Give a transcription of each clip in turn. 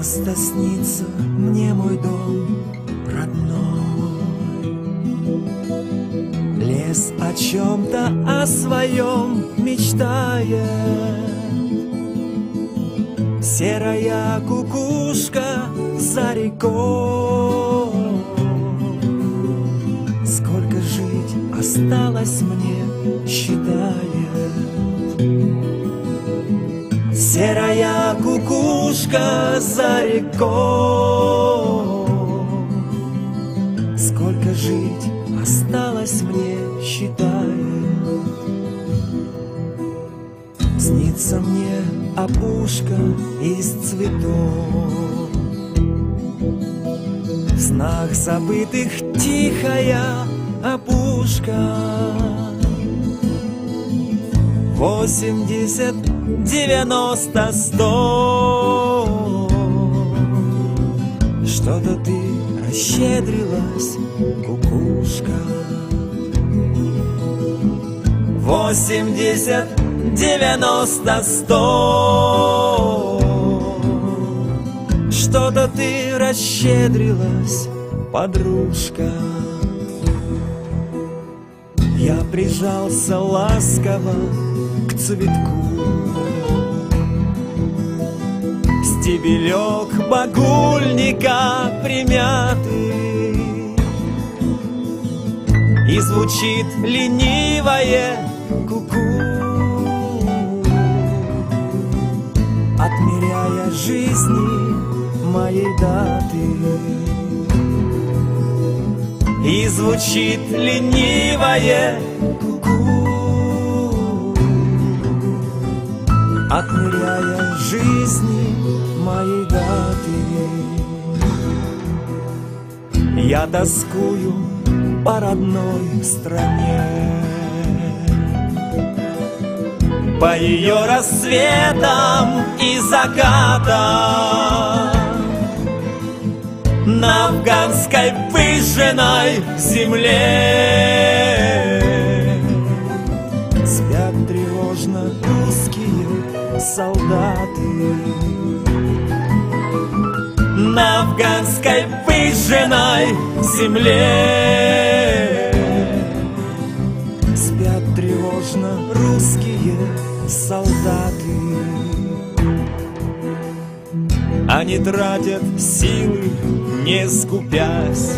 Часто снится мне мой дом родной. Лес о чем-то, о своем мечтает. Серая кукушка за рекой. Сколько жить осталось мне, считает. Серая кукушка за рекой. Сколько жить осталось мне, считает. Снится мне опушка из цветов. В снах забытых тихая опушка. 80, 90, 100. Что-то ты расщедрилась, кукушка. 80, 90, 100. Что-то ты расщедрилась, подружка. Я прижался ласково к цветку. Стебелек багульника примятый, и звучит ленивое ку-ку, отмеряя жизни моей даты. И звучит ленивое ку-ку, отмеряя жизни моей даты. Я тоскую по родной стране, по ее рассветам и закатам, на афганской выжженной земле. Спят тревожно русские солдаты, на афганской выжженной земле. Спят тревожно русские солдаты. Они тратят силы, не скупясь.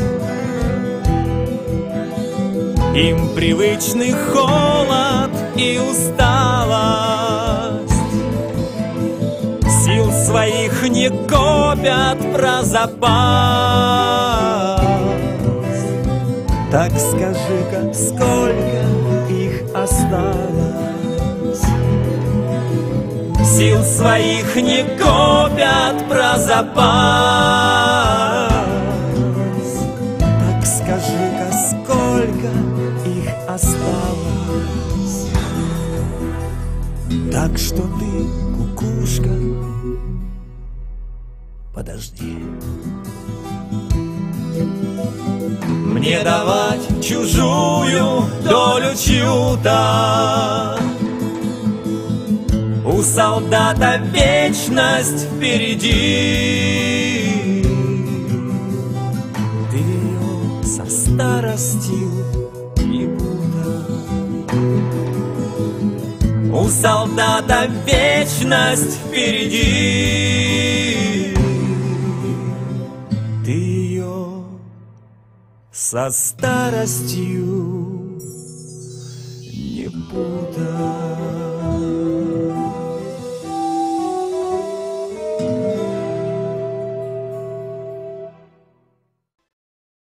Им привычный холод и усталость. Сил своих не копят про запас. Так скажи-ка, сколько их осталось? Сил своих не копят про запас. Так скажи-ка, сколько их осталось? Так что ты, кукушка, подожди. Мне давать чужую долю чью-то. У солдата вечность впереди. Ты ее со старостью не буду. У солдата вечность впереди. Ты ее со старостью